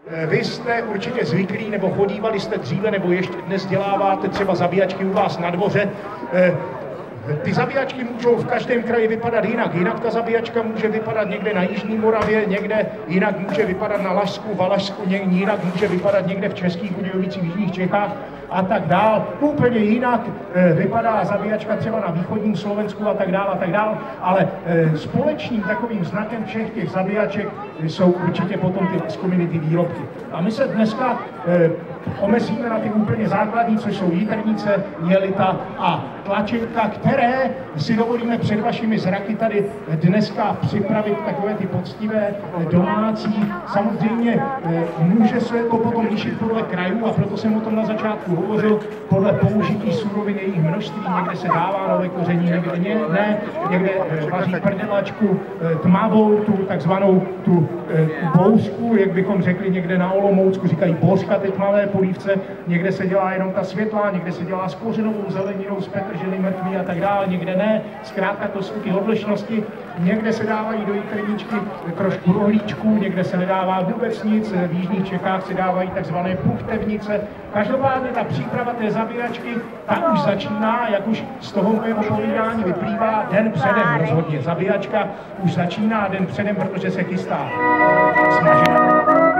Vy jste určitě zvyklí, nebo chodívali jste dříve, nebo ještě dnes děláváte třeba zabíjačky u vás na dvoře. Ty zabíjačky můžou v každém kraji vypadat jinak. Jinak ta zabíjačka může vypadat někde na Jižní Moravě, někde jinak může vypadat na Lašsku, Valašsku, jinak může vypadat někde v Českých Budějovicích, v Jižních Čechách a tak dál. Úplně jinak vypadá zabíjačka třeba na východním Slovensku a tak dál, ale společným takovým znakem všech těch zabíjaček jsou určitě potom ty community výrobky. A my se dneska omezíme na ty úplně základní, což jsou jitrnice, jelita a tlačenka, které si dovolíme před vašimi zraky tady dneska připravit takové ty poctivé domácí. Samozřejmě může se to potom lišit podle krajů a proto jsem o tom na začátku hovořil, podle použití surovin, jejich množství, někde se dává nové koření, někde ne, někde vaří prdelačku tmavou, tu takzvanou tu bouřku, jak bychom řekli někde na Olomoucku, říkají bouřka té tmavé polívce, někde se dělá jenom ta světlá, někde se dělá s kořenovou zeleninou, s petržely mrtvý a tak dále, někde ne, zkrátka to jsou ty odlišnosti, někde se dávají do jitrničky trošku rohlíčků, někde se nedává vůbec nic, v Jižních Čechách se dávají takzvané puchtevnice. Každopádně ta příprava té zabíjačky, ta už začíná, jak už z toho mého povídání vyplývá, den předem rozhodně. Zabíjačka už začíná den předem, protože se chystá smažená.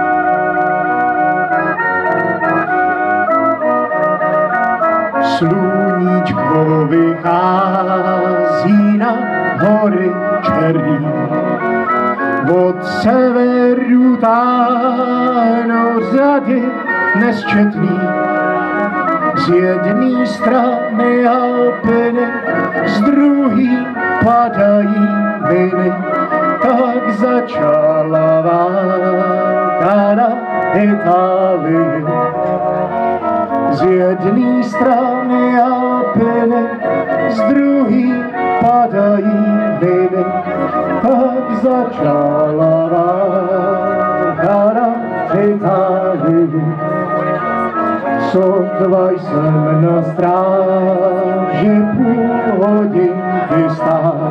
Sluníčko vychází na hory černý, od severu táhnou řady nesčetný, z jedné strany Alpiny, z druhé padají viny, tak začala válka na Itálii. Z jedné strany Alpiny, z druhé padají viny, tak začala válka na Itálii. Sotva jsem na stráži půl hodinky stál,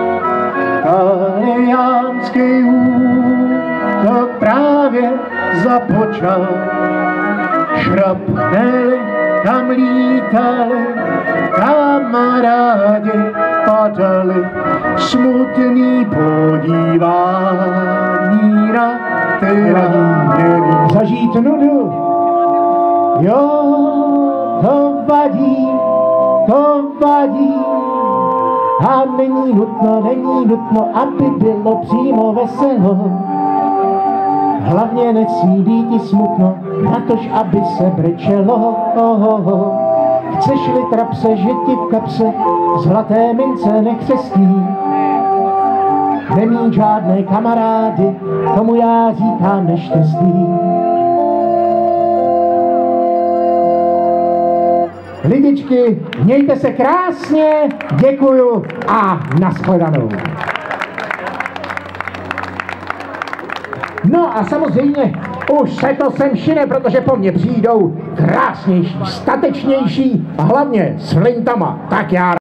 taliánský útok právě započal. Šrapnely tam lítali, kamarádi padali, smutný podívání na ty ranění. Zažít nudu, jo, to vadí, a není nutno, aby bylo přímo veselo. Hlavně nesmí být smutno, natož aby se brečelo. Chceš-li trapse, že ti v kapse zlaté mince nekřestí. Nemít žádné kamarády, tomu já říkám neštěstí. Lidičky, mějte se krásně, děkuju a nashledanou. No a samozřejmě už se to sem šine, protože po mně přijdou krásnější, statečnější a hlavně s flintama. Tak já